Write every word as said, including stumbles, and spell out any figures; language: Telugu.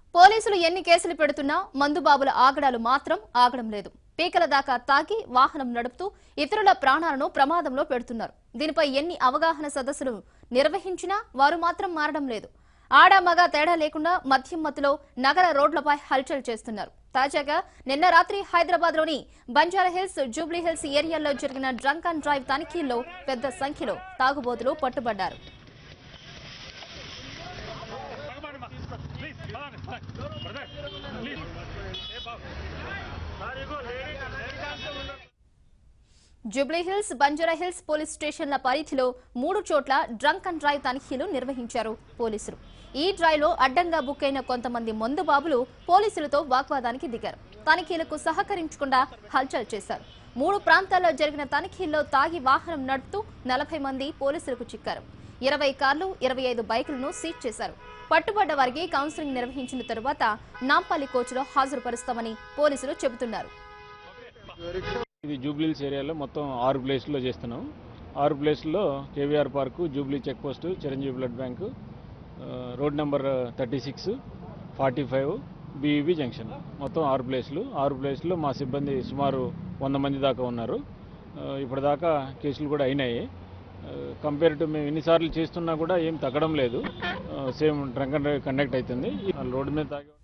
పోలీసులు ఎన్ని కేసులు పెడుతున్నా మందుబాబుల ఆగడాలు మాత్రం ఆగడం లేదు. పీకల దాకా తాగి వాహనం నడుపుతూ ఇతరుల ప్రాణాలను ప్రమాదంలో పెడుతున్నారు. దీనిపై ఎన్ని అవగాహన సదస్సులు నిర్వహించినా వారు మాత్రం మారడం లేదు. ఆడామగా తేడా లేకుండా మద్యం మత్తులో నగర రోడ్లపై హల్చల్ చేస్తున్నారు. తాజాగా నిన్న రాత్రి హైదరాబాద్ లోని బంజారా హిల్స్, జూబ్లీ హిల్స్ ఏరియాల్లో జరిగిన డ్రంక్ డ్రైవ్ తనిఖీల్లో పెద్ద సంఖ్యలో తాగుబోతులు పట్టుబడ్డారు. Jubilee Hills, Banjara Hills police స్టేషన్ల పరిధిలో మూడు చోట్ల డ్రంక్ అండ్ డ్రైవ్ తనిఖీలు నిర్వహించారు పోలీసులు. ఈ డ్రైవ్ లో అడ్డంగా బుక్ అయిన కొంతమంది మందు బాబులు పోలీసులతో వాగ్వాదానికి దిగారు. తనిఖీలకు సహకరించకుండా హల్చల్ చేశారు. మూడు ప్రాంతాల్లో జరిగిన తనిఖీల్లో తాగి వాహనం నడుపుతూ నలభై మంది పోలీసులకు చిక్కారు. ఇరవై కార్లు, ఇరవై ఐదు బైకులను సీజ్ చేశారు. పట్టుబడ్డ వారికి కౌన్సిలింగ్ నిర్వహించిన తరువాత నాంపల్లి కోచ్లో హాజరుపరుస్తామని పోలీసులు చెబుతున్నారు. ఇది జూబ్లీ హిల్స్ ఏరియాలో మొత్తం ఆరు ప్లేస్లో చేస్తున్నాం. ఆరు ప్లేస్లో KVR park, Jubilee check post, Chiranjeevi blood bank, road number thirty six forty five BEB junction, మొత్తం ఆరు ప్లేస్లు. ఆరు ప్లేస్లో మా సిబ్బంది సుమారు వంద మంది దాకా ఉన్నారు. ఇప్పటిదాకా కేసులు కూడా అయినాయి. కంపేర్ టు మేము ఎన్నిసార్లు చేస్తున్నా కూడా ఏం తగ్గడం లేదు. Same drunk and drive conduct అవుతుంది. రోడ్డు మీద తాగే